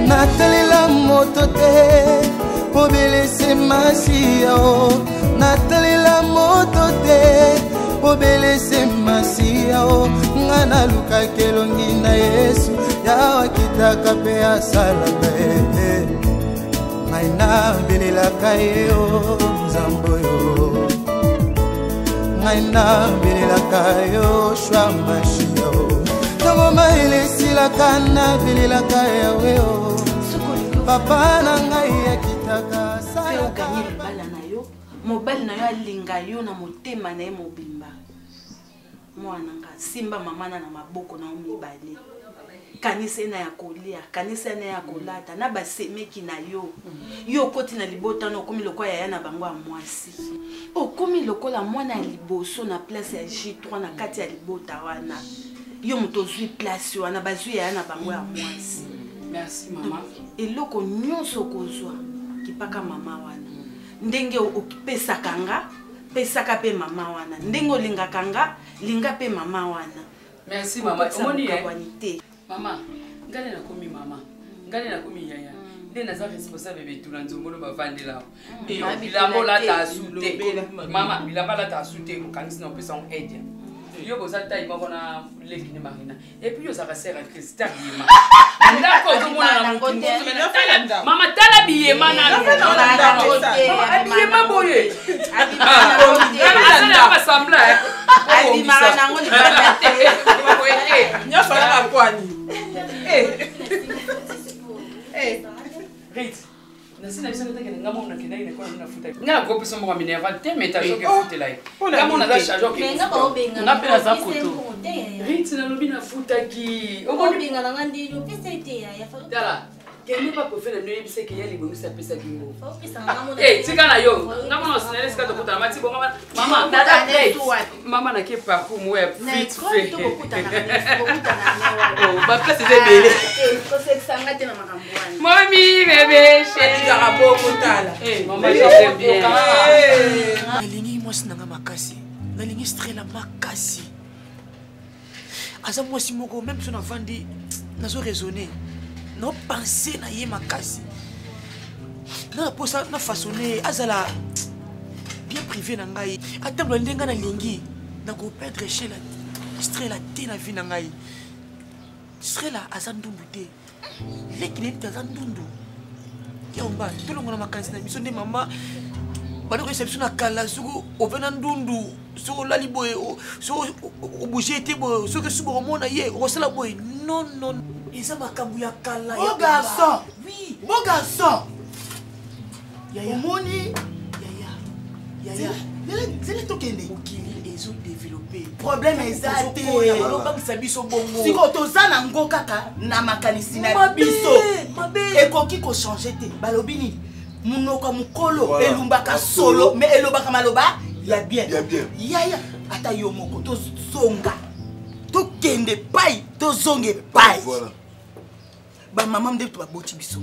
natalela moto te po belese masiya o natalela moto te po belese masiya o nga nalukaki elongi na Yesu yawa kitaka mpe asalaka ye ngai nabelelaka ye o nzambe oyo ngai nabelelaka yo shwa mashiya o ntango maelesilaka nabelelaka yawe o papa na ngai akitaka salaka mobali na yo alinga yo na motema na ye mobimba mwana nga simba mama na maboko na mibale kanisa na ya kolia kanisa na ya kolata na basemeki na yo yo koti na libota na okomi lokola yaya na bango ya mwasi okomi lokola mwana ya liboso na place ya J3 na kati ya libota wana yo moto zwi place wana bazwi yaya na bango ya mwasi. Merci mama. Eloko nyonso kozwa kipaka mama wana ndenge okipesaka nga pesaka pe mama wana ndenge olingaka nga linga pe mama wana. Merci mama. Omoni ye mama ngale na komi mama ngale na komi yaya nde naza responsable betula nzongolo bavandela bilamba la ta sute mama bilamba la ta sute mokangisi na opesa on aide yo boza taille moko na leki ne marina et puis yo za sert à Christ yema ndako zo mona na mutu mama tala biyema na biyema boye abimana basambla abimana nango ni banate nyoso na kwani Rit. Nasina bisa ngetake ngamo na kina ine kwa na futa. Ngala ko pesa mo minerva te meta so ke futa lai. Ngamo na za charge ke. Ngapela za koto. Rit na lobi na futa ki. Omo binga na ngandi yo pesa ite ya fa. Dala. Kene pa profela no yebise ke yali bongo sa pesa kingo. Fa pesa ngamo na. Tika na yo. Ngamo na sinele ska to kuta mati bongo mama. Dada plate. Mama na ke parcours mo web fit fait. Oh, ba place de belle. Ko se sanga te na makambwana. Mami bébé chérie. Ndaka boko tala. Maman je t'aime bien. Nalingi mwasi nanga makasi. Nalingi strela makasi. Aza mwasi moko même son avandi nazo raisonner. No penser na ye makasi. Na posa na façonner azala bien privé na ngai. Atambo ndenga na lingi na ko perdre chez la strela te na vie na ngai. Strela azandundu te. Lekine tazandundu. Yomba tolongo na makanisi na biso nde mama balo reception na kala suko ovena ndundu suko lali boye so obouger te boye so que suko mona ye osala boye non non eza makambu ya kala ya garçon oui bon garçon yaya moni yaya zele tokende okili ezo développer problème eza te balo bangisa biso bongo siko toza na ngo kaka na makanisi na biso ekoki ko changer te balobi nini munoko mukolo elumbaka solo mais elobaka maloba ya bien yaya ata yo moko tozonga tokende pai tozonge pai ba mama mde to baboti biso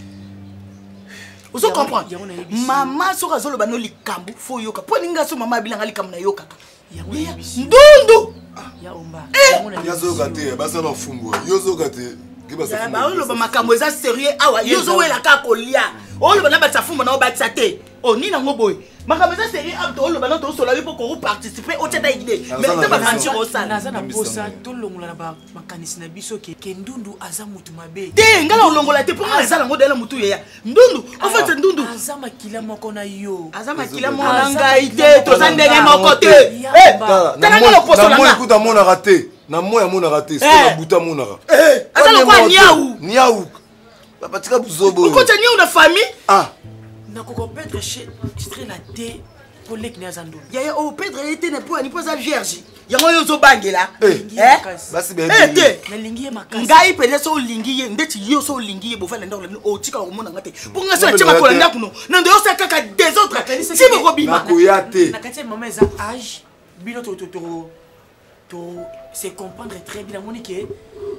ozo comprendre mama soka azoloba no likambu fo yoka po ninga so mama bilanga likambu na yoka ndundu ya omba yazoka te basa na fumbo yozoka te ya ba oloba makambo eza sérieux awa yozo wela ka kolia oloba na batsa fumbo na obatsa te oni na ngoboy makambo eza sérieux abto oloba na to sola yo pour participer au teta idée mais te ba mentir au sana naza na posa to longola na ba makanisi na biso ke ndundu aza mutu mabe te ngala olongola te pour aza lango dela mutu yeya ndundu en fait ndundu aza makila moko na yo aza makila moko na ngai te to za ndenge moko te tala ngala poso la moi écoute mon raté na moi ya mon raté c'est la buta mon ara aza kwa niaou papa tika buzobo uko tani una famille na koko pedre chez strela te pour lek na zando yaya o pedre était ne pour ni posa vierge yango yo zo bangela basi be na lingi makasi ngai pele so lingi ye ndeti yo so lingi ye bofala ndako le o tika ko mona ngate pour nga so tima ko ndako no ndo yo saka ka des autres si me robima makoyate na kati mama za âge bino to se comprendre très bien monique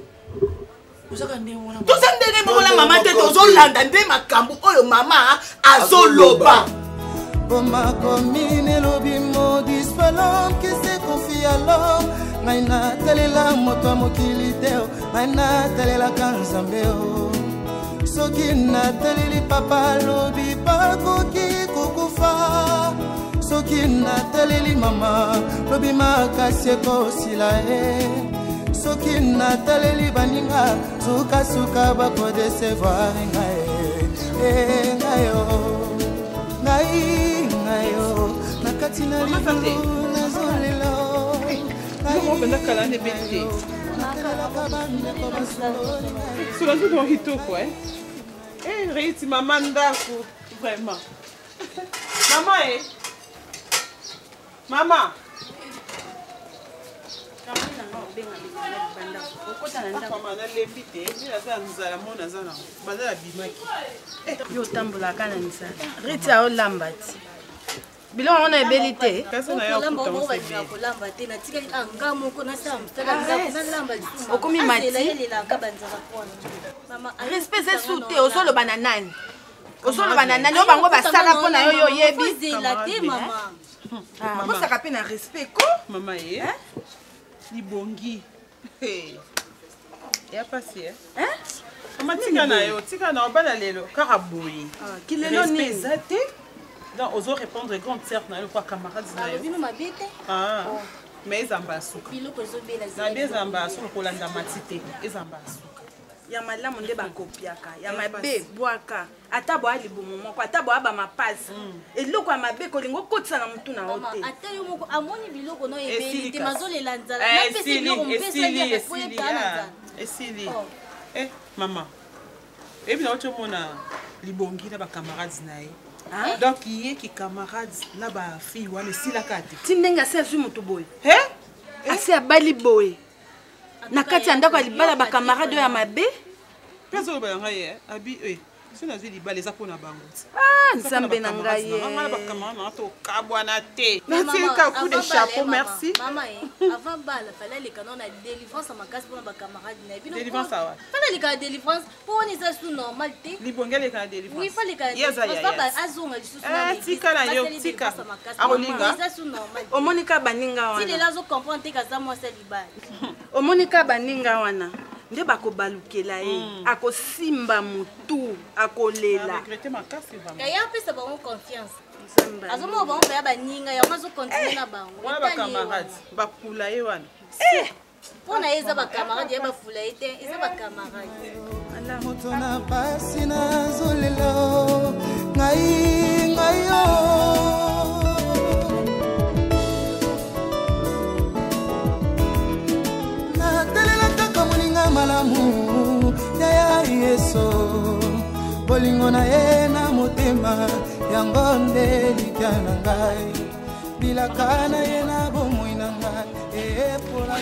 tozandenge mokola mama te tozolanda nde makambo oyo mama azoloba omakomine lobi modis palom qui se confie à l'homme ngai natalela moto ya mokili te ngai natalelaka nzambe soki nateleli papa lobi bakoki kokufa soki nateleli mama lobi makasi ekosila soki nateleli baninga sukasuka bakodesevoir ngayo nakati na lilu nazolelo Cela joue dans Rito, quoi. Eh, Riti, maman d'Aku, vraiment. Maman, eh. Maman. Yo tambola kana nisa. Riti a olambati. Bilo on a ébélité. Okomi mati. Respect c'est souté au solo bananani. Au solo bananani bango basala pona yo yo yebi. Ah, moi ça rappelle un respect ko. Maman eh. Libongi. Hey. Ya passé hein? Maman tika na obala lelo karaboyi. Ah, kilelo ni zate. Donc, on doit répondre grande sœur na yo kwa camarade na yo. Ah. Mais ezamba suka. Na bien ezamba suka kolanda matite, ezamba suka. Ya malamu nde bakopiaka, ya mabe bwaka, ata bo ali bomo ko ata bo aba mapasi. Eloko ya mabe kolingo kotisa na mutu na hote. Ata yo moko amoni biloko no ebeli te mazolela nzala. Esili. Eh, maman. Et bien autre mona libongi na ba camarades na ye. Donc il y a qui camarades là bas fille ou les sila kati. Tindenga se azu mutu boy. Asi abali boy. Na kati andako alibala ba camarade ya mabe. Peso ba ngaye abi si na zwi libala eza pona bango. Ah, nzambe na ngaye. Ngala ba camarade na to kabwana te. Merci ka coup de chapeau, merci. Maman avant bala fallait les canons na délivrance ma casse pour ba camarade na bino. Délivrance wa. Fallait les délivrance pour on est sous normal te. Libongele ka délivrance. Oui, fallait ka délivrance papa azonga lisusu na. Tika na yo tika. Arolinga. C'est sous normal. Omonika baninga wana. Si les là zo comprendre te kaza moi c'est libala. Omonika baninga wana. Nde bakobalukela ye akosimba mutu akolela kaya pesa bango confiance azomo bango ya baninga ya mazo continuer na bango wana ba camarades bakula ye wana pona eza ba camarades ya bafula ete eza ba camarades ala moto na pasi na zolelo ngayo malamu ya Yesu bolingo na ye na motema yango nde likana ngai bilaka na ye na bomoi na ngai epola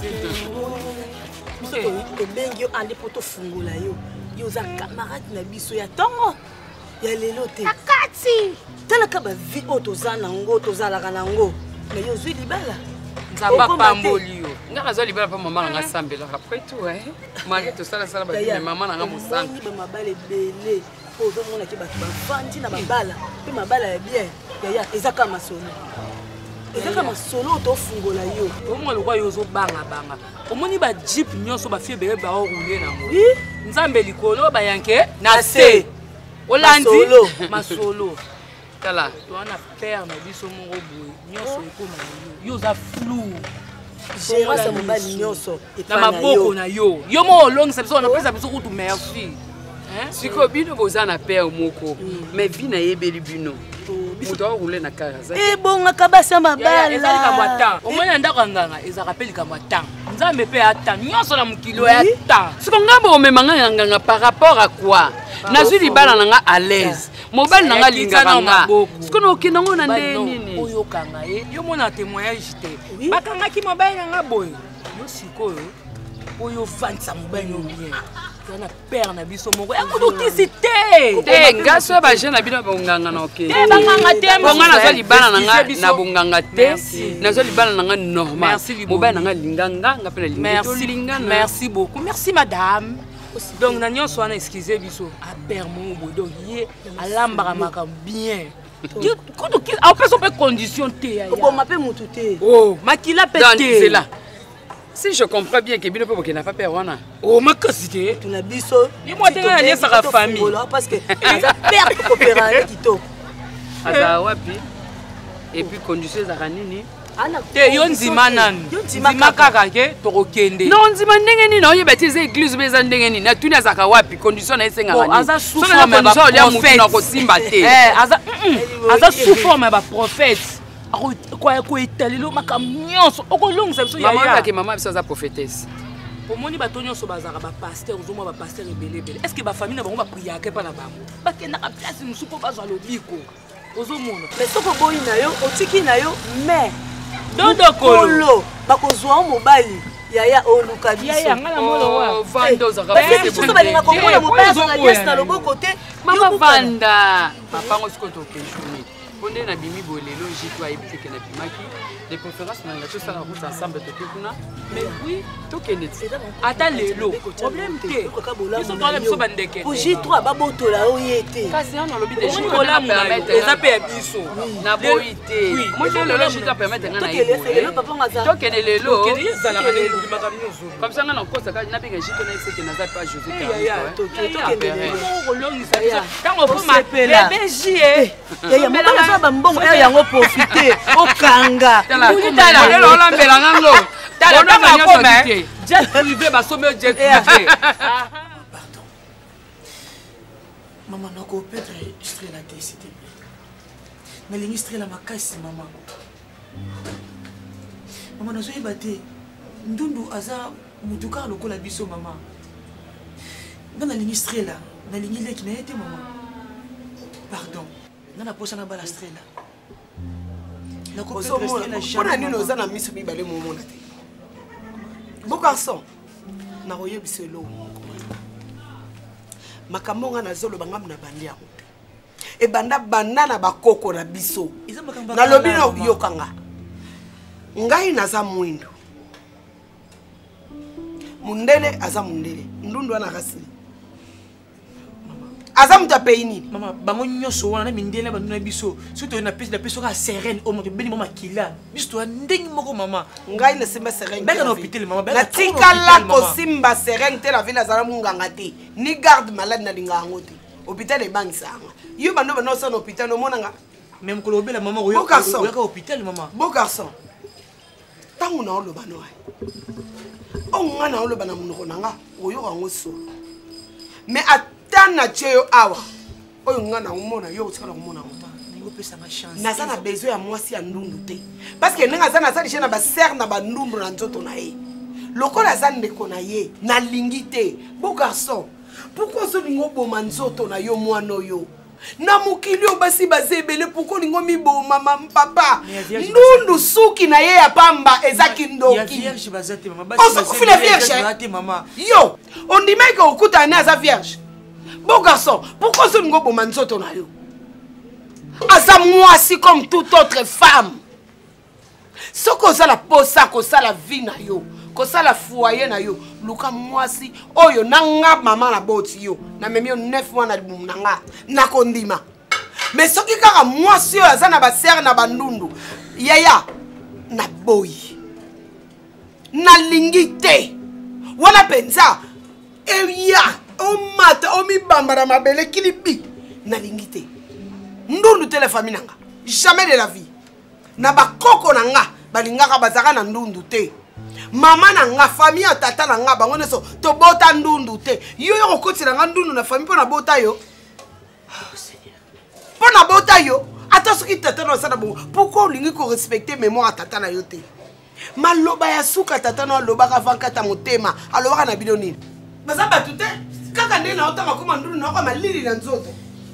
ebengi yo ande po tofungola yo yo oza camarade na biso ya ntongo ya lelo te akati talaka bavi oyo toza nango tozalaka nango me yo ozwi libala nzamba pamboli yo ngaka zo libala pa mama nga sambela après tout mari to sala ba mama nga mosantu ba mabale bele ozo mona ki bato bavandi na babala pe mabala ya bien yaya ezaka masolo tofungola yo omona lokwa yo zo banga omoni ba jeep nyonso ba fie bele ba rouler nango nzambe likolo ba yanke na se olandi masolo tala to ana père na biso mongo boye nyonso ekoma yo za flou gérance mobali nyonso na maboko na yo mo olongisa biso na pesa biso kutu merci siko bino boza na père moko mais vi na yebeli bino muto aroule na karaza ebongaka basa mabala ezali kamata omona ndako nganga ezaka peli kamata nzambe pe ata nyonso na mukilo ya ta siko ngambo omemanga nganga par rapport à quoi nazwi libala nanga à l'aise mobali nanga lingaka nga siko no kinango na nde nini oyo kanga yo mona témoignage te bakangaki mobali nanga boye yo sikoyo oyo vantsa mobali yo bien na père na biso moko akudukisi te ngaso ba jeune na bino bonganga na oke banganga te bonga na libala nanga na bonganga te nazo libala nanga normal mobali nanga linganga nga pe na linganga merci beaucoup merci madame donc na nyonso wana excusez biso a père mon boy donc ye alambaka makambo bien on peut condition te bon ma pe mutu te oh makila pe te Si je comprends bien que Bino Popo n'a pas peur, on a. Oh, ma cassité. Tu n'as pas ça. Et moi, tu as sa famille. Parce que tu as peur de coopérer qui t'a. Azawapi. Et puis, conduisez à Ranini. Te yo nzima nani nzima kaka ke tokokende non nzima ndenge nini oyo batize église beza ndenge nini na tuni azaka wapi condition na esenga ngani aza sous forme ya prophète na kosimba te aza sous forme ya prophète ko etalelo makambo nyonso okolongisa biso yaya ke mama biso aza prophétesse omoni bato nyonso bazaka bapasteur ozomwa bapasteur ebelebele est ce que bafamille na bango bapriake mpa na bango bakendaka place mosusu mpo bazwa lobiko ozomona mais soko boyi na yo otiki na yo mais dodokolo bakozwa mobali yaya oluka biso yaya ngana molo wa vanda ozaka biso balinga komona mobali azaka liasi na loboko te mama vanda papango siko tokeshuni ponde na bimi bolelo jito ayebiteke na bimaki les conférences na ngato sala route ensemble tokekuna mais oui tokeneti ata lelo problème te biso tole biso bandeke pour J3 babotola oyete kasi on lobi de J3 na permettre eza pe ya biso na boité moi je lelo J3 permettre ngana lelo papa ngaza tokene lelo ezala ka lelo makambo nyonso comme ça ngana kosa ka na benga J3 na seke na za pas José Carlos tokene lelo kolongisa biso tango poma bébé jie yaya mobala so bambongo yango profiter okanga lelo olambela ngango tala makoma jet privé basome jet privé pardon maman nako peut-être extrait la tête s'il te plaît mais l'extrait la makasi maman maman nazo yebate ndundu aza mutuka lokola biso maman ngana l'extrait là na lingi leki na été maman pardon nana posa na bala strait là mpona nini oza na miso mibale momona te bogarson nakoyebisa eloko moko makambo nga nazoloba ngamu na bandi yango te ebanda banda na bakoko na biso nalobi na yokanga ngai naza mwindo mundele aza mundele ndundu wana kasili aza mutu apei nini mama bango nyonso wana na mindele bandu na biso soki na peso ka serene o moto beni mama kila biso to ndenge moko mama ngai na simba serene beka na hôpital mama na tikala kosimba serene te la ville azala munganga te ni garde malade na linga yango te hôpital ebangisanga yo bando bano sa na hôpital no monanga même ko lobela mama oyo ka hôpital mama beau garçon tangu na oloba no ai o ngana oloba na munoko nanga oyo yango so mais tana cheyo awa oyo ngana umona yo utikala kumona ngoma ningo pesa ma chance naza na besoin ya mwasi ya ndundu te parce que nenga za na sa na ba ser na ba ndundu na nzoto na ye lokola za ndeko na ye na lingi te beau garçon pourquoi so lingo boma nzoto na yo mwana yo na mukili obasi bazebele pourquoi lingo mi boma papa ndundu suki na ye ya pamba ezaki ndoki ya vierge bazate mama basi la vierge mama yo on dit que okuta na za vierge. Beau garçon, pourquoi ce ngo boma nzoto na yo? Asa mwasi comme toute autre femme. Ce que ça la posa, que ça la vie na yo, que ça la foyer na yo, luka mwasi oyo nanga mama na boti yo, na memi yo 9 mois na nanga na kondima. Mais ce qui kaka mwasi yo aza na ba ser na bandundu, yaya na boy. Na lingite. Wana penza eya o mata o mi bambara mabele kilipi na lingite ndundu tele famille nanga jamais de la vie na bakoko nanga balingaka bazaka na ndundu te mama nanga famille ya tata nanga bango neso to bota ndundu te yo yo kokotela nga ndundu na famille pona bota yo oh Seigneur pona bota yo ata soki tata na sana bon pourquoi olingi ko respecter mémoire tata na yo te maloba ya suka tata na lobaka vankata motema alobaka na bino nini bazaba tute kaka ndenge na otanga koma ndundu na kwa malili na nzoto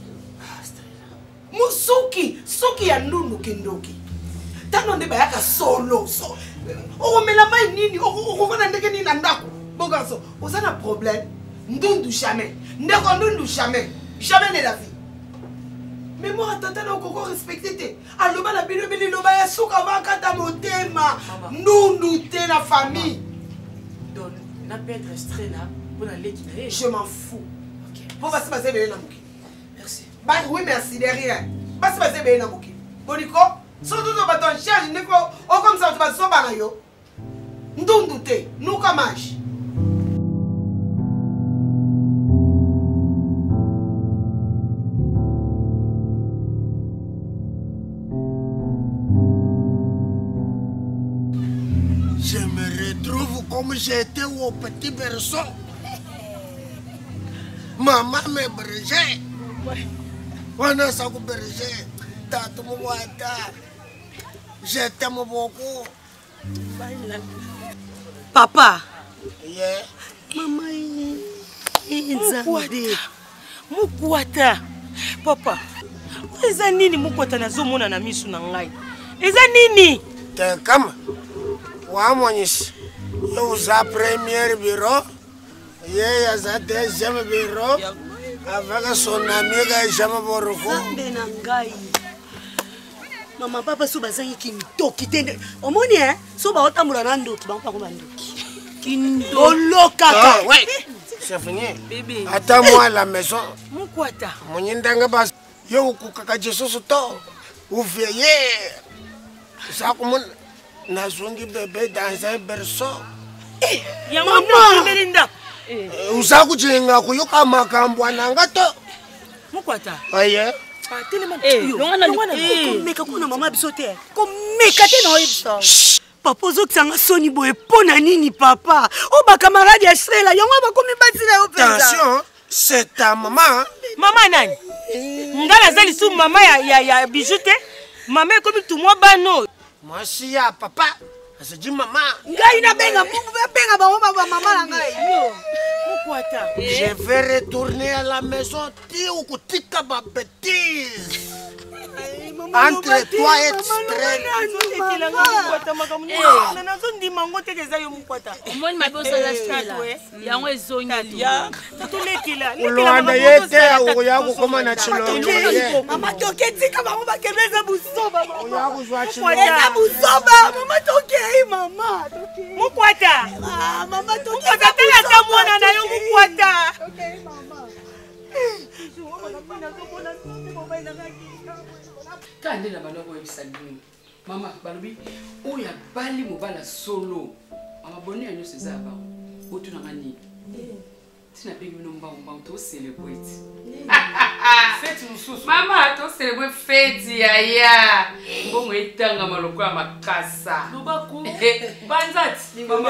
musuki suki ya ndundu kindoki tano nde bayaka solo so okomela mai nini okofana ndenge nini na ndako bon garçon osana problème ndundu jamais ndeko ndundu jamais de la vie mais moi tata na okoko respecter te aloba na bino bili loba ya suka vankata motema ndundu te na famille donc na perdre stress là. Je m'en fous. Pour passer ma zébé na muki. Merci. Bah oui merci derrière. Passer ma zébé na muki. Boniko, surtout dans ton charge neko, o comme ça tu vas so bana yo. ndundu te nuka maji. Je me retrouve comme j'étais au petit berceau. Maman me berger. On a ça que berger. Tata me wata. Je t'aime beaucoup. Papa. Yeah. Maman Nzambe. Mukwata. Papa. Eza nini mukwata nazomona na misu na ngai? Eza nini? Te kama. Wamonyis. Yo za premier bureau. Ye za deuxième bureau. Avec son ami Gaïjama Boroko. Nzambe na ngai. Mama papa so bazangi kindoki tende. Omoni so ba otamula na ndoki ba mpango bandoki. Kindolo kaka. Ouais. C'est fini. Bébé. Attends-moi à la maison. Mukwata. Monyindanga bas yo kukaka Jesus to. Ouvrier. Ça comme nazongi bébé dans un berceau. Maman Melinda. Uza kujenga kuyoka makambo nanga to. Mukwata. Aye. Meka kuna mama bisote. Komeka te na oyebisa. Papa ozokisanga soni boye pona nini papa? O ba camarade ya Shrela yango bakomi batila yo pesa. Attention, c'est ta maman. Mama nani? Ngala zali su mama ya bijoute. Mama ekomi tumwa bano. Moi si ya papa. C'est dit maman. Ngai na benga benga ba mama na ngai. Yo. Mukwata. Je vais retourner à la maison ti ukutika ba bêtise. Entre toi et Strel. Kande la maloko ebisalini. Mama balobi oya bali mobala solo. Mama boni anyo sezaba. Otu na ngani. Tina bigi nomba to celebrate. Fête mususu. Mama to celebrate fête yaya. Bongo etanga maloko ya makasa. Lubaku. Banzati. Mama.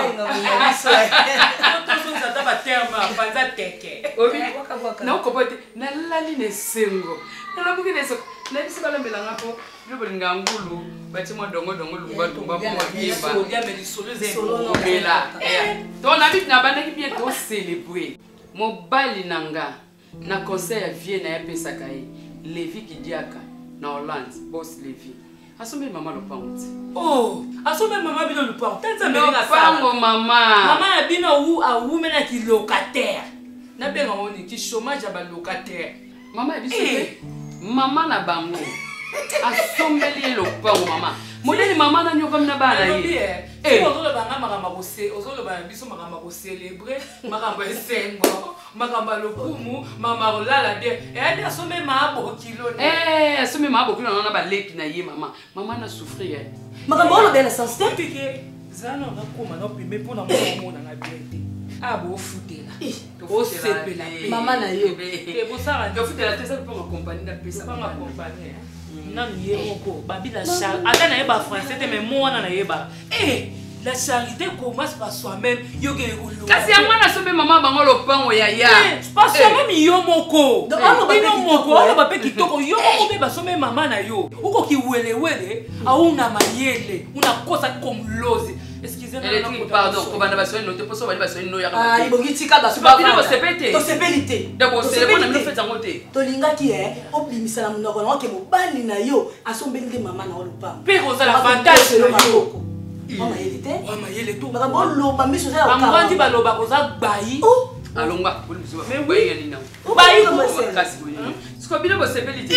To sonza taba terma banzateke. Obi. Na ukopote na lali ne sengo. Na labuki neso. Na bisi bala melanga po yo bolinga ngulu bati mo dongo lumba tumba po yeba so dia me solo bela to na bit na bana ki bien to célébrer mobali nanga na conseil ya vie na ya pesa kai Levi Kidiaka na Hollande boss Levi asombe mama lopango oh asombe mama bino lopango tata melinga lopango mama ya bino wu a wu mena ki locataire na benga woni ki chômage ya ba locataire mama ya biso Mama na bango asombeli lopango mama modeli mama na nyoka mna bana ye ozolo banga makamba kose ozolo bana biso makamba ko célébrer makamba esengo makamba lokumu mama rolala bien et asombe maabo kilo asombe maabo kilo na ba lepi na ye mama na souffrir makamba lo bela sensible piqué zana na koma na pime pona mona na bien abo futela o sepela mama na yo bosara do futela tesa pour accompagner na pesa pour accompagner na yeko babila char ata na yeba français te mais moi na yeba la charité commence par soi-même yoge ulu kasi ya mwana sobe mama bango lopango yaya pas soi-même yo moko bino moko alo bape kitoko yo moko be basome mama na yo uko kiwelewele auna mayele unakosa komlozi excusez-moi pardon ko bana basoni note poso bali basoni no ya ah ibogitika basu babina bo sepete to sepelite dabo sele na mino feta ngote to lingaki oblimisa na munoko na ke mobali na yo asombeli mama na olupa pe ko za avantage na yo mama yelite mama yele to ba loba miso za ka ngandi baloba ko za bayi alonga bolibiso ba bayi yani na bayi ko kasi ko ni siko bina bo sepelite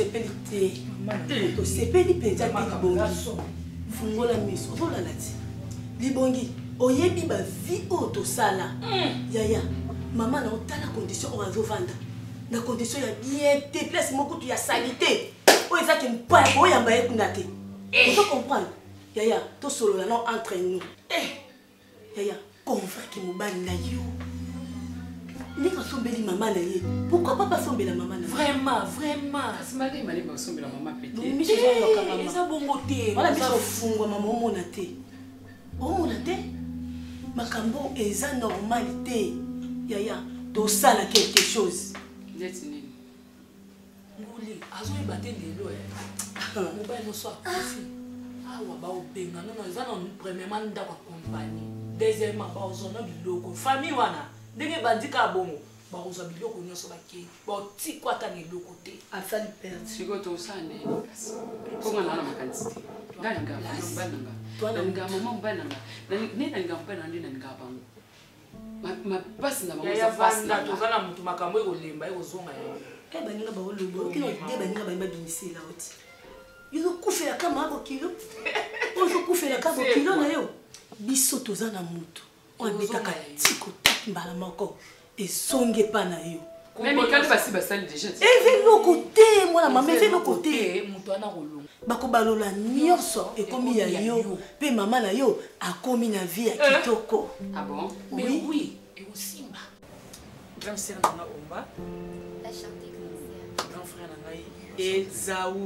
to sepeli penza te bongi fungola miso to lalati libongi oyebi ba vie auto sala yaya mama na otala condition on va vendre na condition ya bien te place moko tu ya salité o ezaki mpa ko yamba ekunda te tu comprendre yaya to solo la non entre nous Yaya, confrère qui mobali na yo. Ndenge sombeli maman na ye. Pourquoi papa sombela maman na? Vraiment. C'est malé ba sombela maman pété. Miso yo ka maman. Eza bongo te. Wala miso fungwa maman omona te. Omona te? Makambo eza normalité. Yaya, to sala quelque chose. Ndeti nini? Nguli, azo ibate lelo mobile no so akufi. Awa ba obenga non eza na premièrement ndako compagnie. Deuxièmement ba ozona biloko. Famille wana ndenge bandika bomo ba ozo biloko nyonso bake. Ba ti kwata ni biloko te. Afali perdre. Siko to sane kasi. Konga na makantite. Ngana ngaba mbananga. Twana ngama mbananga. Nena ngamba na ndina ngaba. Ma passe na ya vanda tozana mutu makambo ekolemba ekozonga ya. Baninga ba olobo. Kino de baninga ba binisela oti. Yo kufela kama abo kilo. Ozo kufela kama kilo na yo. Biso tozana mutu. On betaka tiko tak mbala moko. Esonge pa na yo. Même quand basi basali déjà. Eve no côté moi la maman eve no côté. Mutu ana kolonga. Bako balola nyonso ekomi ya yo. Pe mama na yo akomi na vie ya kitoko. Ah bon? Oui. Et aussi ma. Grand sœur na omba. La chanter Grand frère na ngai Ezaou.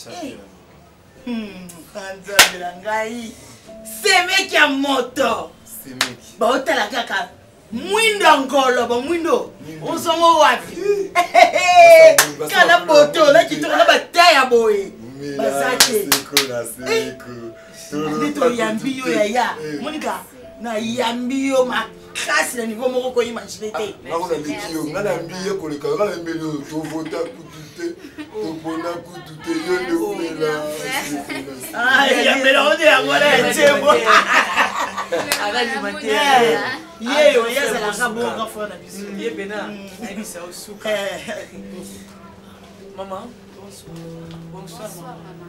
Kanza belangai. Semeki ya moto. Semeki. Ba otala kaka. Mwindo ngolo ba mwindo. Ozongo wapi? Kana poto na kitoko na bataya boy. Basake. Ndito yambiyo ya. Monika na yambiyo makasi na niveau moko ko imagine te. Nakona likiyo ngana mbiye koleka ngana mbele to vota kutute to pona kutute yonde umela. Ah yambela onde amora chebo. Arali mate. Yeyo yeza la kabonga fona biso. Ye bena abisa osuka. Maman, bonsoir maman.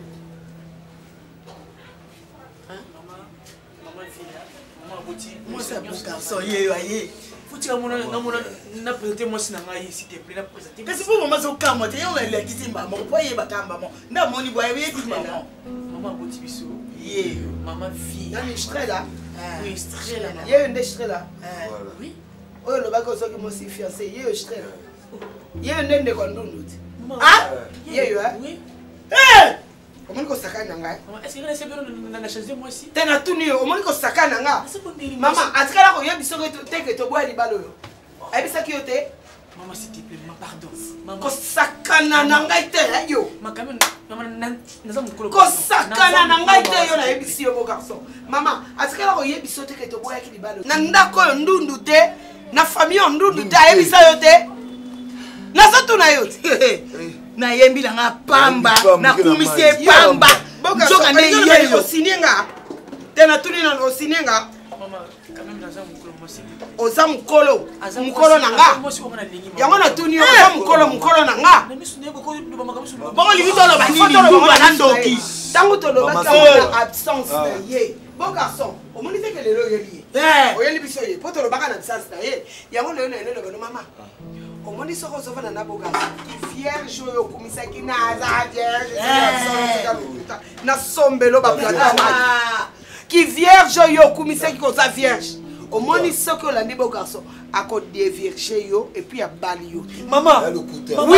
Maman fille. Maman boti. Moi ça pour garçon yeyo aye. Faut-il na présenter moi sinanga s'il te plaît na présenter. Qu'est-ce que maman so kama te on la kiti maman po ye bakamba mo. Nda moni boye ye kiti maman. Maman boti biso. Yeyo. Maman fille. Nani extrait là? Oui, extrait là. Yeyo nde extrait là. Oui. Oh le bako so que moi si fiancé yeyo extrait là. Yeyo nde ko ndundu. Ah? Yeyo hein? Oui. Eh! Omoni ko sakana ngai. Est-ce que c'est bien na changer moi aussi? Tena tuni yo omoni ko sakana nga. Maman atikala ko yebi soko te ke to boya libalo yo. Ebisa ki yo te? Maman s'il te plaît, pardon. Ko sakana na ngai te yo. Maman naza mukolo. Ko sakana na ngai te yo na yebisi yo bo garçon. Maman atikala ko yebi soko te ke to boya ki libalo. Na ndako yo ndundu te, na famille ndundu te yebisa yo te. Na sotu na yo. Na yembi la nga pamba, na kumise pamba. Boka ne yeyo sininga. Tena tuni na osinenga. Maman, quand même naza mukolo moi s'il te plaît. Oza mukolo. Mukolo na nga. Yango na tuni yo oza mukolo na nga. Bongo limito lo ba nini ndumba na ndoki. Tango to lo ba ka absence na ye. Bon garçon, o moni te ke lelo yeli. Oyeli biso ye. Poto lo ba ka na absence na ye. Yango lelo na lo ba mama. Omoni soko zova na boga ki vierge yo komisa ki na za vierge na sombelo ba plata ki vierge yo komisa ki ko za vierge omoni soko landi bo garçon ako dévierger yo et puis a bali yo maman oui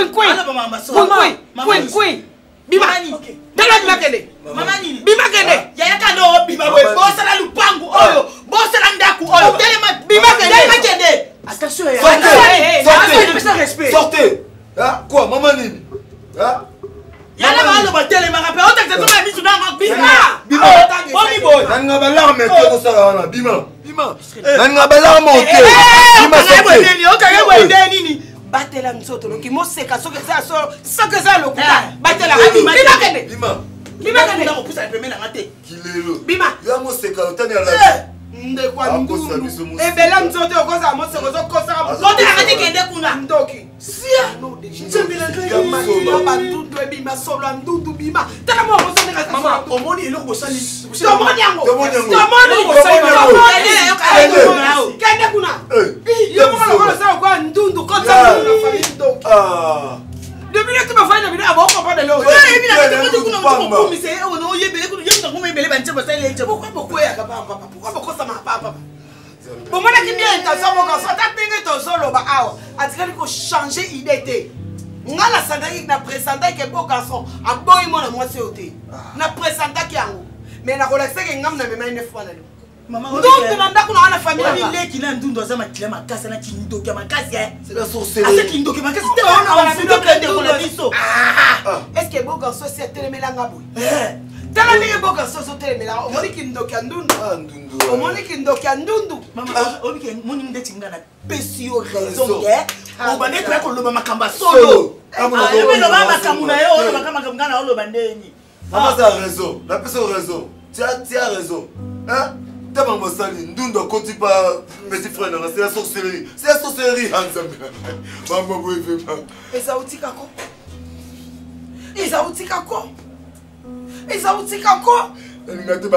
oui bima dala bima kende mama nini bima kende yaya kando bima boy bosala lupangu oyo bosala ndaku oyo telema bima kende attention sortez hein quoi maman nini hein yala ba lo batele ma rappel on t'a dit bisu na bima boni boy nanga balarme te ko sala wana bima nanga balarme te bima sortez o ka wende nini batela msoto loki moseka soke za lokuta batela bima kende bima kende ko pusa premier na ngate kilelo bima ya moseka otani ala nde kwa ndundu ebela mzote okoza moseko zokosa kote ngati kende kuna ndoki sia no njembela ngai ba ndundu ebima solo ndundu bima tala mo mosone ka mama omoni eloko bosali tomoni yango kende kuna yo mo ko sa kwa ndundu kota na famille ndoki Depuis que tu m'as fait la vidéo, avant qu'on parle de l'eau. Pourquoi ça m'a pas, papa? Bon, moi, je suis bien intention, mon garçon. Tu as solo, tu as changer d'idée. On a la santé na présenté que beau garçon. A boy moi na moi c'est ôté. Na présenté qui yango. Mais na relaxé que ngam na même 9 fois na. Maman. Donc tu n'as pas qu'on a la famille. Il est qui n'a ndundo za makila makasa na kindo kia makasa. C'est la sorcellerie. Ah c'est kindo kia makasa. Tu on a fundo que de la biso. Est-ce que beau garçon c'est télémelanga boy? Tala ni beau garçon c'est télémelanga. On dit kindo kia ndundo. Ah ndundo. On dit kindo kia ndundo. Maman, on dit que moni ndeti ngana pesio raison que. On va dire que le makamba solo. Maman, tu as raison. La personne a raison. Tu as raison. Hein? Tu as raison. Nous ne comptons pas, petit frère. C'est la sorcellerie. C'est la sorcellerie. Maman, oui, vraiment. Et ça, où tu as quoi? Et ça, où tu as quoi? Et ça, où tu as quoi? Elle m'a dit,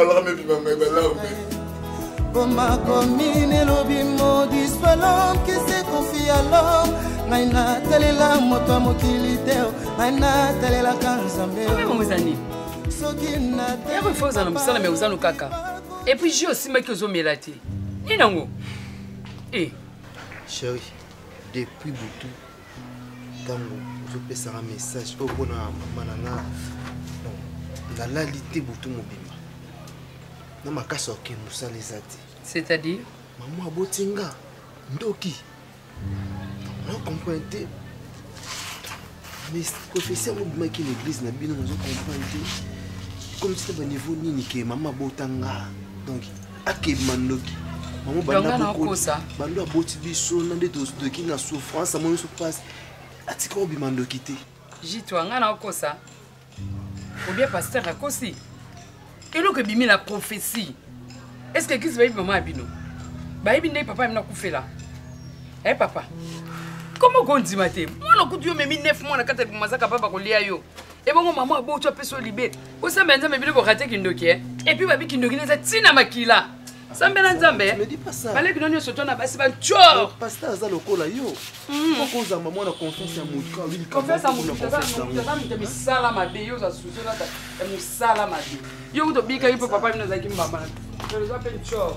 comme ma commune et l'obimo disparaît l'homme qui se confie à l'homme. Naina telela moto mokiliteo, naina telela kanzambe. Comment vous allez? Il faut que vous allez me usano kaka. Et puis j'ai aussi me que vous melate. Ninango. Eh. Chérie, depuis Boutou, tango, je peux faire un message au bon manana. La lalité Boutou mobima. Non ma casse ok musa les ati. C'est-à-dire? Maman abotinga, ndoki. On comprend. Mais professeur m'a dit que l'église n'a bien nous comprendre. Comme c'était au niveau ni que maman botanga. Donc ake mandoki. Maman banda beaucoup. Bando aboti biso na de de qui na souffrance à mon se passe. Atiko bi mandoki te. Jitwa ngana okosa. Ou bien pasteur akosi. Et donc bimi la prophétie. Est-ce que qui se va maman abino? Ba ibine papa mna kufela. Eh papa. Comment on dit maté? Moi le coup de Dieu me 9 mois na kata mazaka papa ko lia yo. Et bon maman abo tu peso libé. Ko sa menza me bino ko rater kindoki eh. Et puis babi kindoki neza tina makila. Sambela nzambe. Ne dis pas ça. Fallait que nous soto na basi ba chor. Pasteur za lokola yo. Pourquoi za maman na confiance ya mutuka oui. Confiance à mutuka za mi sala mabe yo za suso na ta. E musala mabe. Yo to bika yipo papa mino za kimba. Je les appelle chor.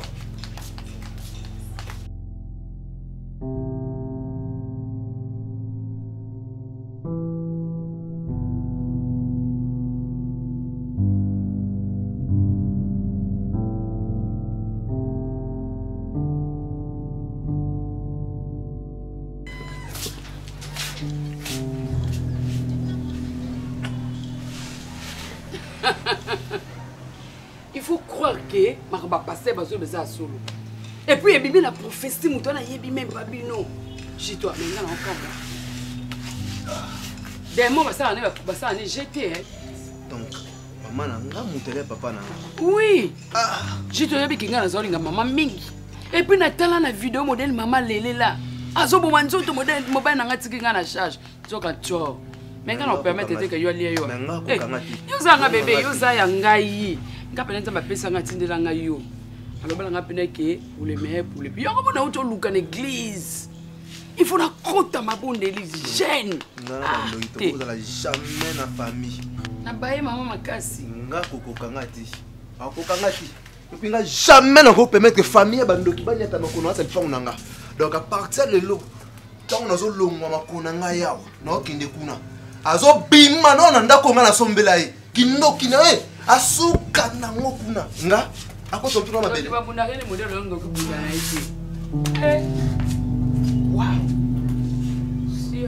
Il faut croire que Marba passer besoin de ça solo. Et puis il y a la prophétie mutona yebi même babino. Chez toi mais là encore. Des mots ça on est jeté hein. Donc maman nanga mutele papa nanga. Oui. J'ai te yebi kinga na zolinga maman mingi. Et puis natala na vidéo modèle maman lele là. Azobo manzo to modèle mobile nanga tikinga na charge. Zoka cho. Mais quand on permet que yo lia yo. Yo za nga bébé yo za ya ngai. Nga pena nzamba pesa nga tindela nga yo. Alors nga pena ke pour les meilleurs pour les pires. Yo bona uto luka l'église. Il faut la crotte à ma bonne église jeune. Nga na jamais na famille. Na baye maman makasi. Nga kokokangati. Akokangati. Et nga jamais na ko permettre que famille bandoki banya ta makona sa mpango nanga. Donc à partir de l'eau, tant on a zo longwa makona nga yawo. Na okinde kuna. Azo bima no na ndako nga na sombela ye. Kindoki na e asuka na ngokuna nga akoso mpuna mabele ba bunda kele modelo ngo kubunda na iti eh wow sia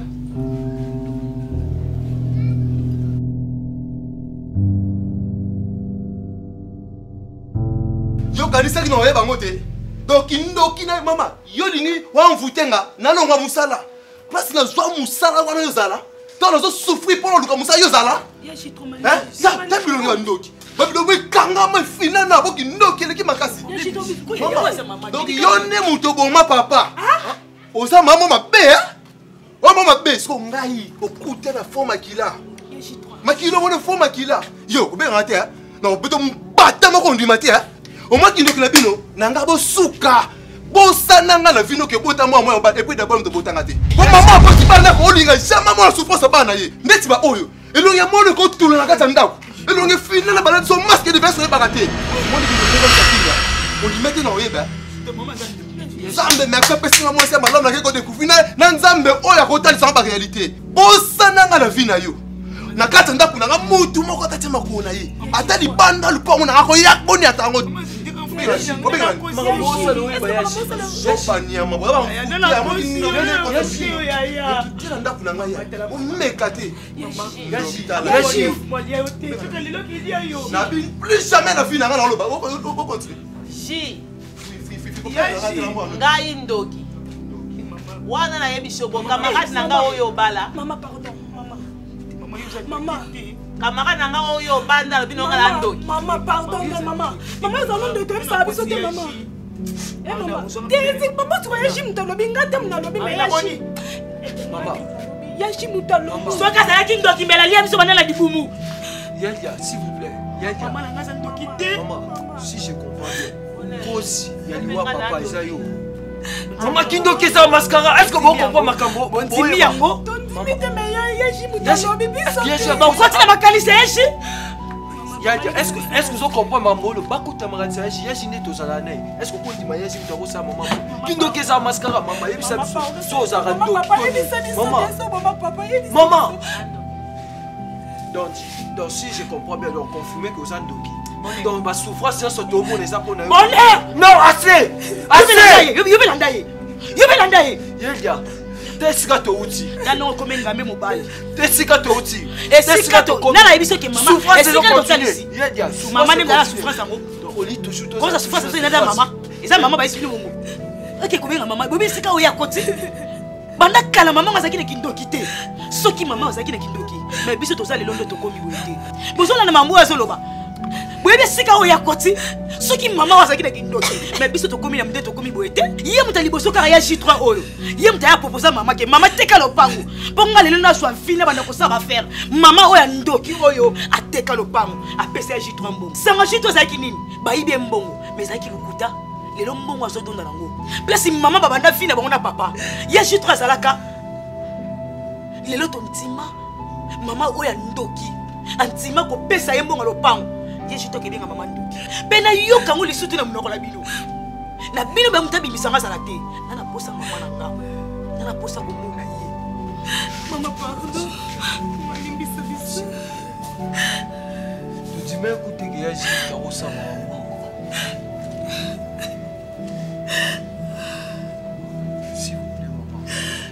yo kanisa kino we bango te donc kindoki na mama yo lingi wa mvutenga na longa musala place na zwa musala wana yo zala to na zo souffrir pour luka musala yo zala. Hein? Ça, t'as vu le ndoki. Babi kanga ma fina na boki ndoki le ki makasi. Donc yone muto boma papa. Oza maman mabe hein? Wa maman mabe so ngai okuta na forme makila. Makila wona forme makila. Yo, be ngate hein? Non, beto mbata mako ndi mati hein? O maki ndoki la bino nanga bo suka. Bo sananga na vino ke bota moi et puis d'abord me bota ngate. po mama akoti bana ko olinga jamais mona souffrance bana ye ndeti ba oyo elongi ya mona ko tula na kati ya ndako elongi fina na balade so masque de verse ba raté moni ki ko sakinga on lui mette na oyeba Nzambe mais que pesi moi c'est malom na ko découvrir na nzambe oyo ko tali sans ba réalité bosana nga na vie na yo na kati ya ndako na nga mutu moko tati makolo na ye ata libanda lupango na ko yak boni atango plus jamais la vie n'a rien on continue. Ngai ndoki. Wana na yebi shobo camarade nanga oyo bala. Maman pardon, maman. Maman. Camarade nanga oyo banda lo bino ngala ndoki. Maman pardon, maman. Maman zalo de toi ça biso te maman. Eh maman. Desi maman tu voyais jim to lobi ngate mna lobi me yashi. Maman. Yashi mutalo. Soka za kingo kimbela lia biso bana na dibumu. Yadia, s'il vous plaît. Yadia. Maman nanga za ndoki te. Maman, si je comprends bien. Kosi, yaliwa papa Isayo. Maman Kindo kesa mascara, est-ce que vous comprenez ma cambo? Bon timi yango. Timi te me yashi mutalo bibiso. Bien sûr. Donc quand tu na makalisa yashi. Yadia, est-ce que vous comprenez ma molo? Baku tamarati yashi, yashi ne tozalane. Est-ce que vous comprenez yashi mutalo sa maman? Kindo kesa mascara, maman yebisa biso. So zarando. Maman. Donc si je comprends bien, donc confirmer que vous en doki. Donc ma souffrance c'est ce tomo les apôtres. Non, assez. Assez. Yobelandaye. Yadia. Tesika to uti. Dano komenga me mobile. Tesika to uti. Tesika to komenga. Nana ebiso ke maman. Souffrance c'est continue. Yadia. Maman ne la souffrance yango. On lit toujours. Comment ça souffrance c'est nada maman. Eza maman ba explique momo. OK komenga maman. Bobi sika oya koti. Banda kala maman azaki na kindoki te. Soki maman azaki na kindoki. Mais biso to za le londo to komi wete. Bozola na mambo azoloba. Boyebe sika oya koti. Soki maman azaki na kindoki. Mais biso to komi na mde to komi boete. Ye mutali boso kara ya J3 oyo. Ye mutaya proposer maman ke maman teka lopango. Bonga lelo na swa fina banda ko sara faire. Maman oya ndoki oyo ateka lopango. Apesa J3 mbongo. Sanga J3 azaki nini? Ba ibe mbongo. Mais azaki lukuta. Lelo mbongo azodonda nango. Place maman babanda fina bango na papa. Ya J3 azalaka. Lelo tontima. Maman oya ndoki. Antima ko pesa ye mbongo lopango. Ye J3 kebenga maman ndoki. Pena yoka ngo lisutu na munoko la bino. Na bino ba mutabi bisanga sala te. Nana posa maman nanga. Nana posa ko mona ye. Maman pardon. Malimbisa biso. Tu dis même écoutez que ya J3 ça maman. S'il vous plaît maman.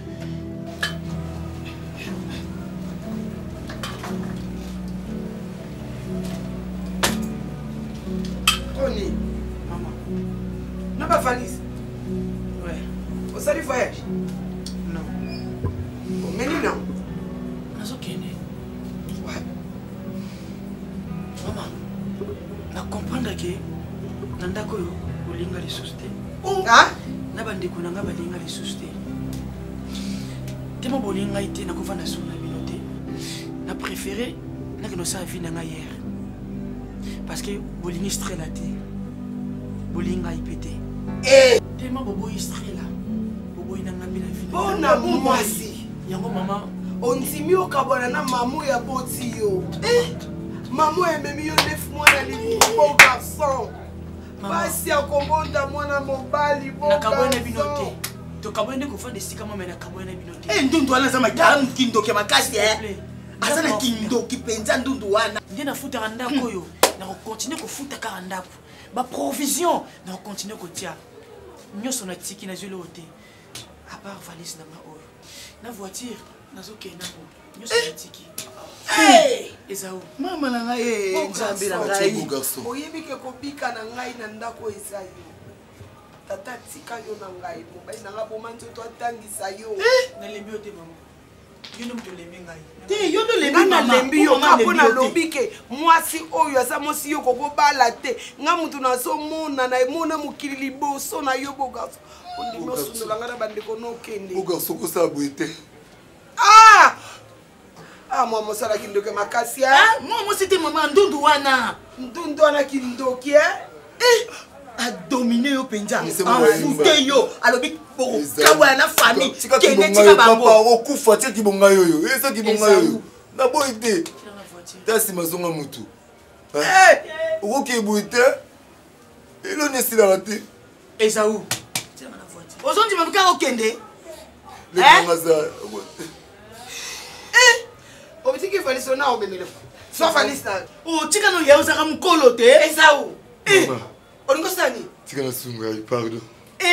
Tony, maman, n'a pas valise. Ouais. Au salut voyage. Non. Au menu non. Nazo kene. Ouais. Maman, na comprendre que nandako yo olinga les sousté. Ah? Na bandeko nanga balinga les sousté. Tellement bolinga été na kova na sona binoté. Na préféré na que no sa vie nanga hier. Parce que bolingi strela te. Bolinga ipété. Eh, tellement bobo strela. Bobo inanga bila vie. Bona mwasi. Yango maman, ondimi okabona na mamu ya boti yo. Eh, mamu ememi yo 9 mois na li bon garçon. Basi akombonda mwana mobali bon. na kabone binoté. To kabone ko fa de sika mama na kabone binoté. Eh ndundu wana za magara mkindoke makasi eh. Asa na kindoki penza ndundu wana. Ndiye na futa ndako yo. Na continuer ko futa ka ndako. Ba provision na continuer ko tia. Nyoso na tiki na zelo te. À part valise na ma oyo. Na voiture nazo kena bo. Nyoso na tiki. Hey! Ezao. Mama na ngai nzambe na ngai. Oyebi ke kobika na ngai na ndako esayo. Tata tika yo na ngai. Mobali na nga boma nzoto atangisa yo. Na lembi te mama. Yono mto lembi ngai. Te yono lembi na mama. lembi yo kapo na lobi ke mwasi oyo asa mosi yo kokobala te. Nga mutu na so mona na emona mokili liboso na yo bogaso. Ondimi osundola nga na bandeko nokende. Bogaso kosala boye te. Ah! Ah, moi, moi, ça là, qui me makasi, hein? Moi, c'était maman Ndundu wana. Ndundu wana qui ndoki, hein? Eh! A dominé yo penja. A fouté yo. Alors, kawa na famille kende tika bango papa okufa tie kibonga yoyo eza kibonga yoyo na boy te tasi mazonga mutu okoki boy te elo nesilaka te Esaou ozondi mabuka okende obitiki falisa na obemele so falisa o tika no yauzaka mukolo te Esaou olingo sani tika na sunga pardon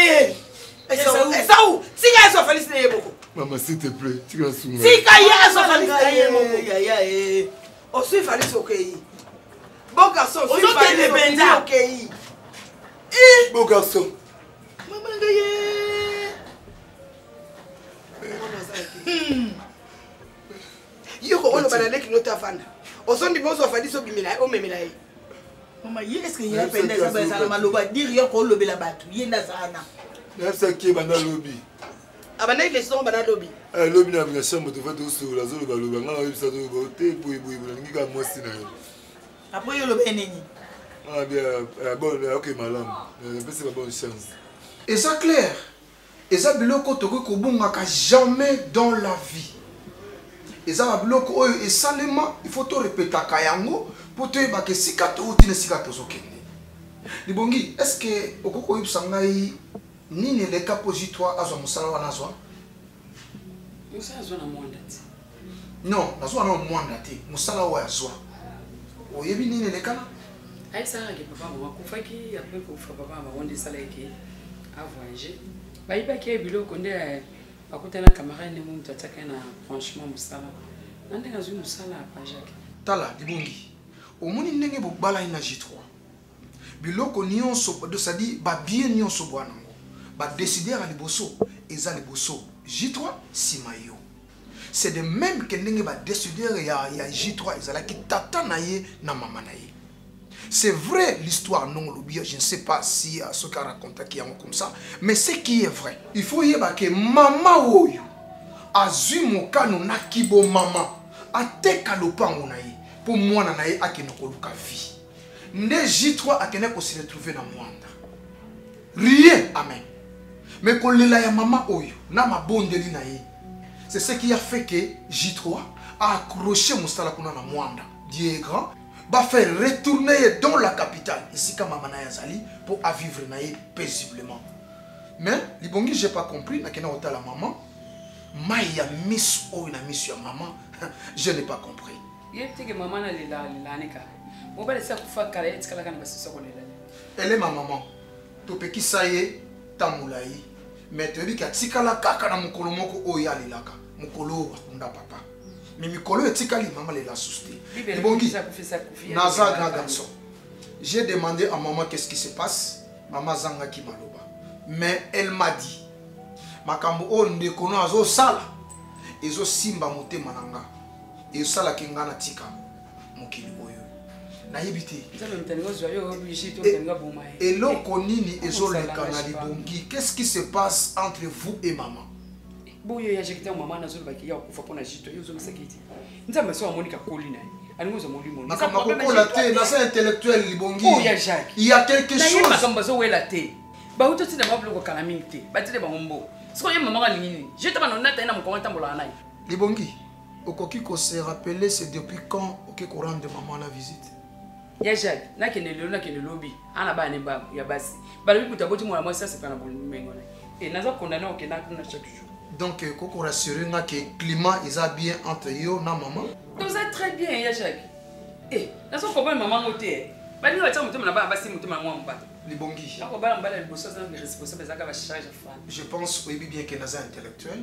Esaou tika yazo falisa na yeboko maman s'il te plaît tika na sunga tika yazo falisa na yeboko o sui falisa okei bon garçon sui falisa okei bon garçon maman ngaye yoko ono banaleki no tafanda osondi bozo afadi so bimila o memela yi mama yi est-ce que y a penda ça ba ça maloba dire yoko lobela batu yenda sana nafsa ki banda lobi abana ile son bana lobi lobi na bien chambre to fatu so la zolo ba loba ngala yebisa to ba te boy ngika mosi na yo après yo lobe nini ah bien bon OK madame c'est la bonne chance. Et ça clair. Et ça biloko toko kobungaka jamais dans la vie. Et ça biloko oyo et salema il faut to répéter kayango pour te ba ke sikato utine sikato sokende. Libongi, est-ce que okoko yibsangai nini le capositoa azwa musala wana azwa? Musala azwa na mwanda ti. Non, azwa na mwanda ti. Musala wa azwa. Oyebi nini le kana? Ai ça ke papa mama kufaki après kufa papa mama wonde sala yake a voyager. Ba iba ke biloko nde akutana camarade ne muntu ataka na franchement musala. Nande ngazu musala pa Jacques. Tala libongi. Omoni ndenge bobala ina J3. Biloko nyonso de sadi ba bien nyonso bwanango. Ba décider à liboso eza liboso J3 simayo. C'est de même que ndenge ba décider ya J3 ezala ki tata na ye na mama na ye. C'est vrai l'histoire non lobby, je ne sais pas si ce qu'a raconté qui est comme ça, mais ce qui est vrai, il faut y avoir que maman oyo azimo kano nakibo mama ateka lopango na ye pour moi na ye akeno koluka vie. Nde J3 akene ko se retrouver na mwanda. Rien, amen. Mais kolela ya mama oyo na mabondeli na ye. C'est ce qui a fait que J3 a accroché mustala kuna na mwanda. Dieu est grand. Va faire retourner dans la capitale ici comme Maman Yazali pour vivre paisiblement. Mais libongi j'ai pas compris na kena ota la maman maya miss o na miss ya maman je n'ai pas compris. Yete que maman na lela neka. Mo ba lesa kufa kala etika la kana basisa ko lela. Elle est ma maman. To peki saye tamulai. Mais to bi ka tikala kaka na mukolo moko o ya lelaka. Mukolo akunda papa. Mais Mikolo et Tikali, maman les l'a sousté. Naza grand garçon. J'ai demandé à maman qu'est-ce qui se passe. Maman Zanga qui maloba. Mais elle m'a dit. Makambo on ne kono azo sala. Ezo simba mote mananga. Et sala kengana tika. Mokili oyo. Na yebite. Et loko nini ezo le kanali bongi. Qu'est-ce qui se passe entre vous et maman? Boyo ya jekita mama na zo baki ya kufa pona jito yo zo masakiti nzamba so amonika kolina ani zo molimo makamba kokola te na sa intellectuel libongi ya Jacques il y a quelque chose na makamba zo wela te ba uto tina mablo ko kala mingi te ba tele ba ngombo siko ye mama ngani nini je taba na ta ina mkonga tambola nai libongi okoki ko se rappeler c'est depuis quand oké ko rendre maman la visite ya Jacques na kene lobi ana ba ne ba ya basi ba lobi kutaboti mo la moi ça c'est pas na bon mengona et naza condamné au kena na chaque jour. Donc, comment rassurer que le climat est bien entre eux et maman? Vous êtes très bien, Jacques. Eh, là, son copain maman moté. Bah, nous, on va passer mon maman. Les bongis. Je pense oui bien que nous sommes intellectuels.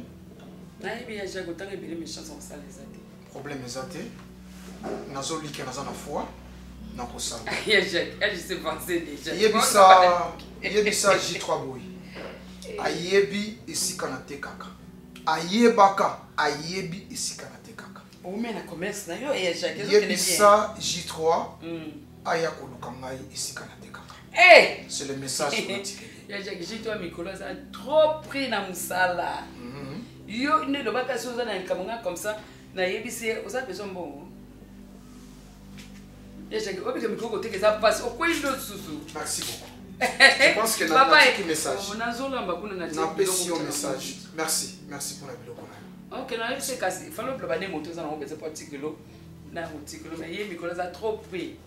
Problème est athée. Nous avons dit que nous avons la foi. Nous avons ça. Jacques, je sais penser déjà. Il y a ça, J3 boy. Ayebi isi kanate kaka. Ayebaka ayebi isi kanate kaka. O mena commerce na yo e Jacques zo kene bien. Ça J3 aya koluka ngai isi kanate kaka. Eh, c'est le message politique. Ya Jacques J3 mikolo ça trop pris na musala. Yo ne do baka so za na nkamonga comme ça na yebisi o sa besoin bon. Ya Jacques obi ke mikoko teke ça passe o ko indo susu. Merci beaucoup. Je pense que Papa, message. on a zolamba kuna na message. Merci pour la biloko. Ok, na c'est cassé. Fallait le baner moto ça on baisser pas tikelo. Na tikelo mais yé micro ça trop pris.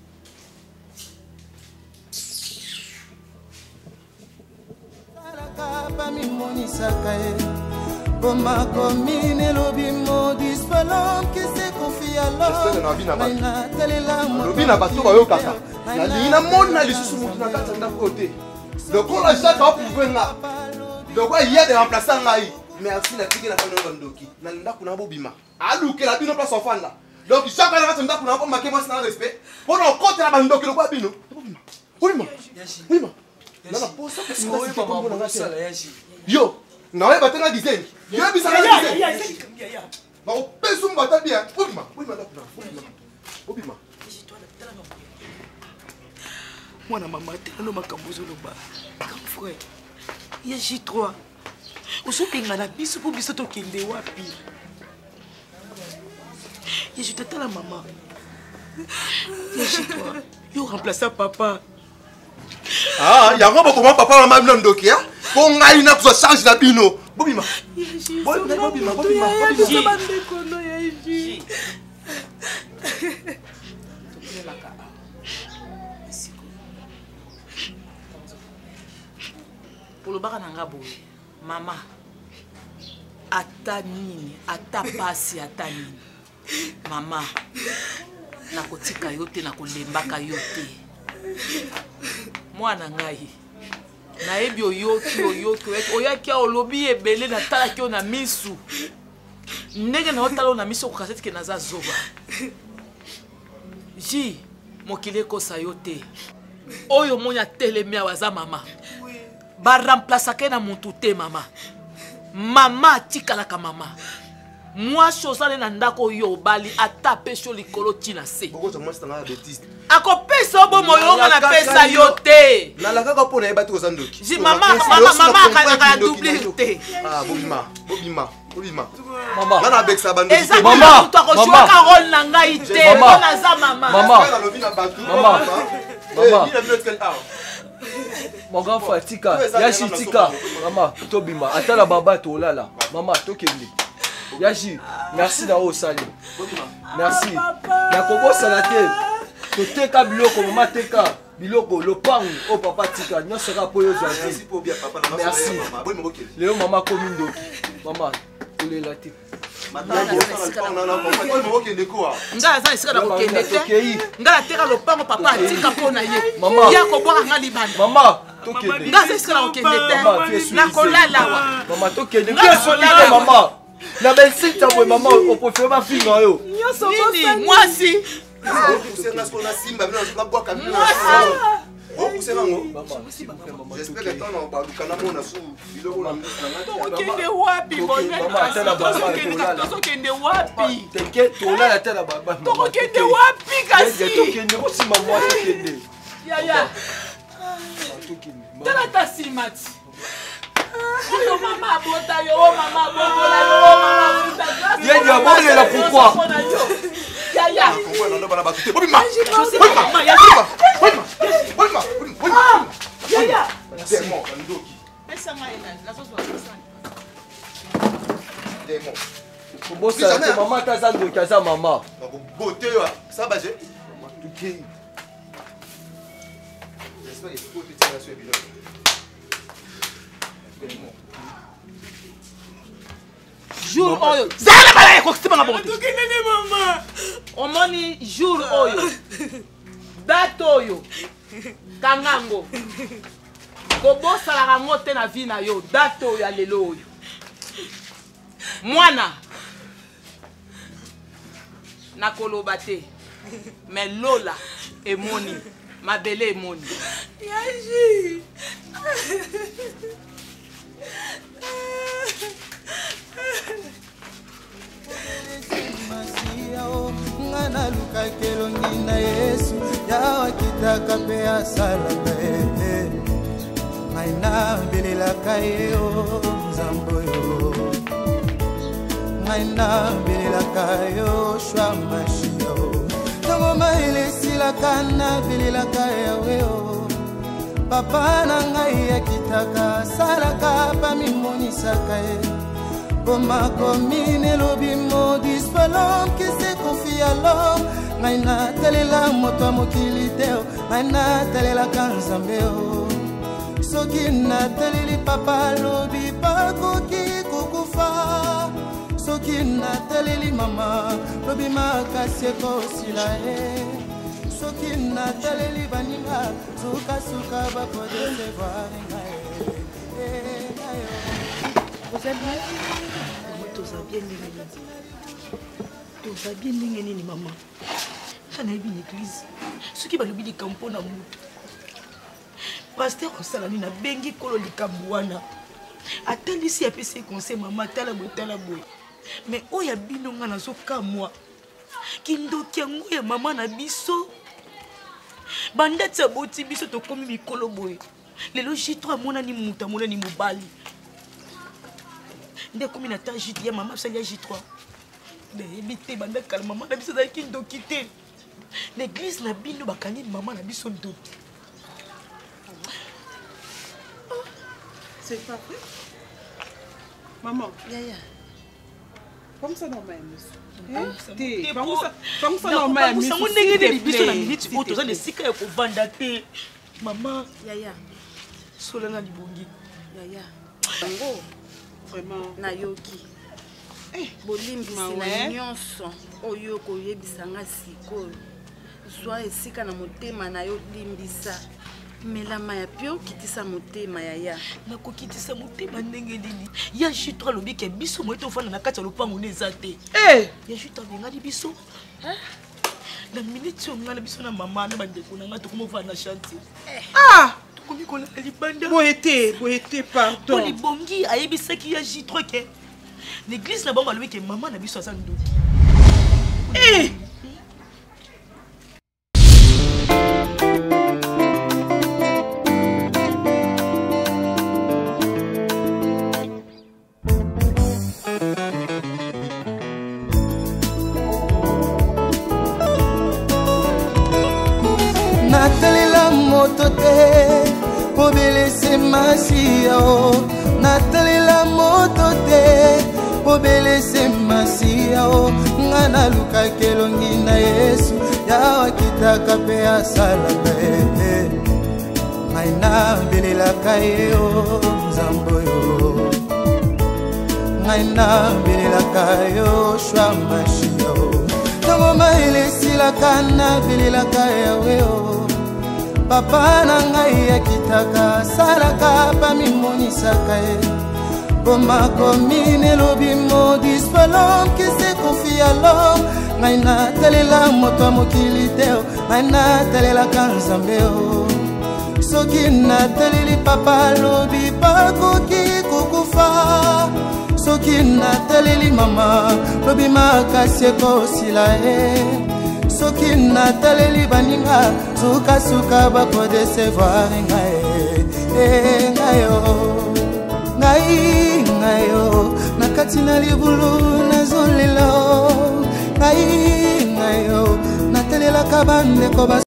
Alaka mimonisaka e. Koma komine lobi modis palom qui se confie à l'homme. Lobi na bato ba yo kaka. Na lina mona lisusu mutu na kata ndako côté. Donc on a chaque fois pour venir. Donc il y a des remplaçants ngai. Merci la tiki na kana ndoki. Na ndako na bobima. Aluke la bino place enfant là. Donc chaque fois na ndako na pas marquer moi sans respect. Pour on compte la bandoki le kwa bino. Bobima. Bobima. Na la posa parce que yo, na we batena design. Yo bisa na design. Ba o pesu mbata bien. Bobima. Bobima ndako na. Bobima. Moi, maman, tu as comme frère. Il y a J3. Où sont les malades? Bisous pour bisous, tu es wapi. Il y a J3 la maman. Il y a J3. Il remplace papa. Ah, il y a un comment papa maman non doki hein? Pour ngai na ko change la bino. Bobima. Bobima. Pour le bar nanga boye mama ata nini ata pasi ata nini mama nakotika yo te nakolembaka yo te mwana ngai nayebi oyoki oyaki olobi ebele natalaki yo na misu ndenge naotala yo na misu okokaseti ke naza zoba ji mokili ekosa yo te oyo moni atelemi awa aza mama ba remplacer na mutu te mama mama tikalaka mama moi chose na ndako yo bali ata pesho likolo tina se Boko moi c'est na bêtise akopesa obo moyonga na pesa yo te na la kaka pona yeba to zandoki ji mama kana double te ah bobima Maman. Nana avec sa bande. Maman. Mon grand frère Tika, Yashi Tika, maman, Tobima, attends baba to là. Maman, tokende. Yashi, merci na o sali. Merci. Na kobo salate. To teka biloko maman teka. Biloko lopangu o papa Tika, nyo sera po yo zaki. Merci pour bien papa. Merci. Léo maman komindo. Maman, tole la tête. J'espère que ton nom balukana mona su biloko na tokende wapi tokende wapi t'inquiète tola la tela baba tokende wapi kasi tokende osima moi tokende yaya tala tasimati yo mama bota yo mama bobola yo mama buta yeye abolela pourquoi yaya pourquoi non bana batute bobima yaya démon ndoki démon kobosa te mama taza ndoki aza mama bote yo ça va je tuki j'espère que faut te tirer sur biloko jour oyo zala bala yako kusema ngabo tukende mama omoni jour oyo date oyo kangango kobosalaka ngo te na vie na yo date oyo ya lelo oyo mwana nakoloba te me lola emoni mabele emoni yaji nga nalukaki elongi na yesu yawa kitaka mpe asalaka ye ngai nabelelaka ye o nzambe oyo ngai nabelelaka yo shwa mashia o ntango maele esilaka nabelelaka yawe o papa na ngai akitaka salaka pamimonisaka ye boma komine lobi modis palom qui se confie à l'homme ngai natalela moto ya mokili te ngai natalelaka nzambe o soki nataleli papa lobi bakoki kokufa soki nataleli mama lobi makasi ekosila ye soki nataleli baninga sukasuka bakodesevoir ngai toza bien ndenge nini mama nga nayebi na église soki balobi likambo na motu paster osala nini abengi kolo likambo wana atalisi apesi conseil mama tala boye mais oyo abino nga nazokamwa kindoki yango ya mama na biso bandati aboti biso tokomi mikolo boye lelo jitro amonani moto amonani mobali nde akomi na ta jit ya mama asali ya J3 nayebi te banda kala mama na biso azalaki ndoki te na église na bino bakangi mama na biso ndoki. C'est pas vrai? Maman. Yaya. Comme ça normal, monsieur. Comme ça normal, monsieur. Comme ça ndenge biso na minute oyo toza lesika ya kovanda te. Mama. Yaya. Solana libongi. Yaya. Bango. Vraiment. Nayoki. Bolimbisi na nyonso oyo koyebisanga sikoyo. Zwa esika na motema na yo limbisa. Melama ya pio kitisa motema yaya. Nakokitisa motema ndenge nini? Ya J3 lobi ke biso moto ofana na kati ya lopango neza te. Ya J3 bengali biso. Na minute ngala biso na mama na bandeko na ngato komova na chantier. Tokomi kola libanda. Boyete pardon. Oli bongi ayebisaki ya J3 ke l'église na bango lobi ke mama na biso azandu. Natalela moto te po belese masia o natalela moto te po belese masia o ngana luka kelongi na Yesu ya kitaka pe asala pe maina belela kaye o nzambo yo maina belela kayo shwa mashia o tango mailesi la kana belela kaye o papa na ngai akitaka salaka pamimonisaka ye boma komine lobi modis palom qui se confie à l'homme ngai natalela moto ya mokili te ngai natalelaka nzambe o soki nataleli papa lobi bakoki kokufa soki nataleli mama lobi makasi ekosila ye soki nataleli baninga sukasuka bakodesevoir ngayo na kati na libulu nazolela ngayo natelelaka bandeko